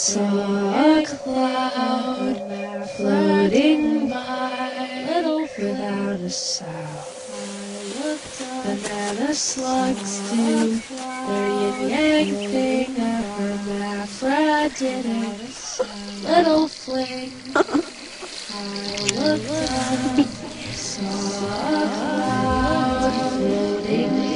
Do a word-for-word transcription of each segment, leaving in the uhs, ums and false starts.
saw a cloud floating by, little without a sound. Banana slugs do their yin-yang thing, a hermaphrodite, little fling. I looked up, saw a cloud floating by.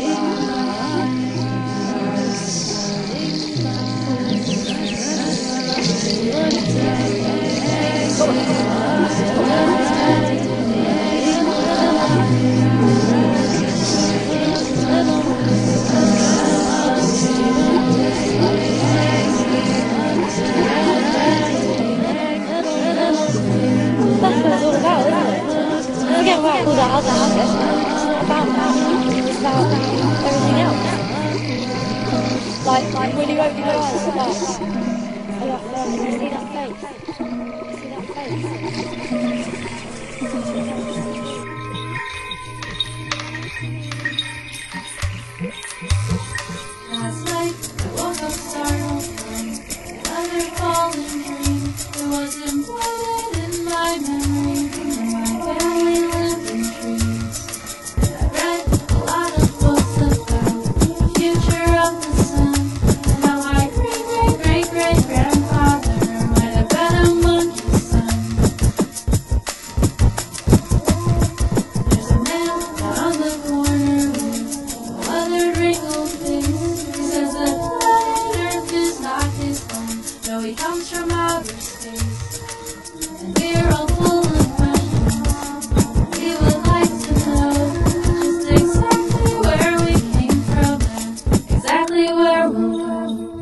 Forget about all the other houses. It's not about that. It's about everything else. Like, like when you open your eyes, like, like, like, you see that face. You see that face. Last night I woke up startled from another fallen dream. It was embedded in my memory when my family lived in trees. And I read a lot of books about the future of the sun, and how my great great great great grandfather might have been a monkey's son. There's a man out on the corner with a weathered wrinkled face. He says that planet Earth is not his home. No, he comes from outer space. And we're all full of questions. We would like to know just exactly where we came from and exactly where we'll go.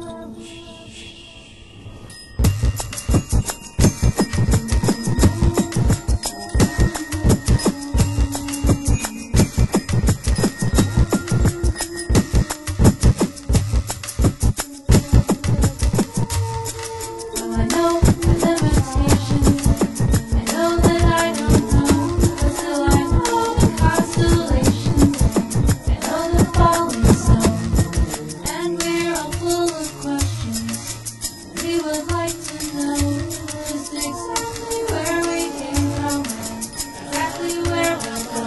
Well, I know my limitations. I know that I don't know, but still I know the constellations. I know the falling sun, and we're all full of questions. We would like to know just exactly where we came from and exactly where we'll go.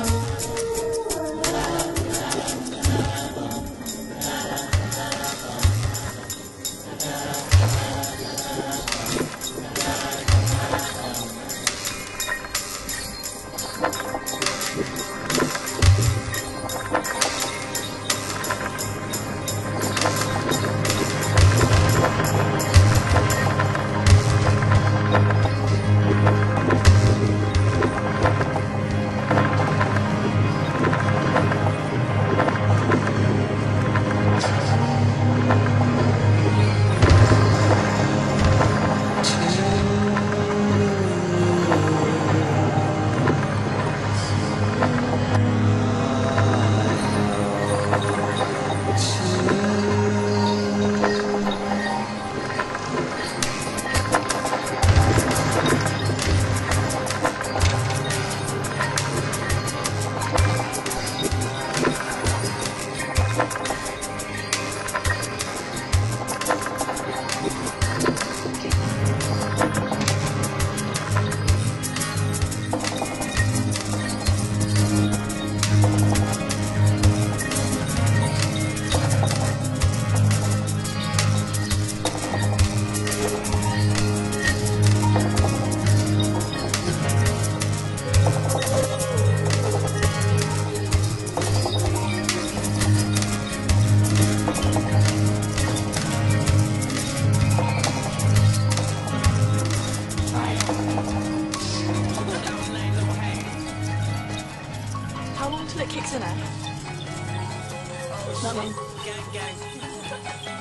How long till it kicks in, eh? Gang, gang.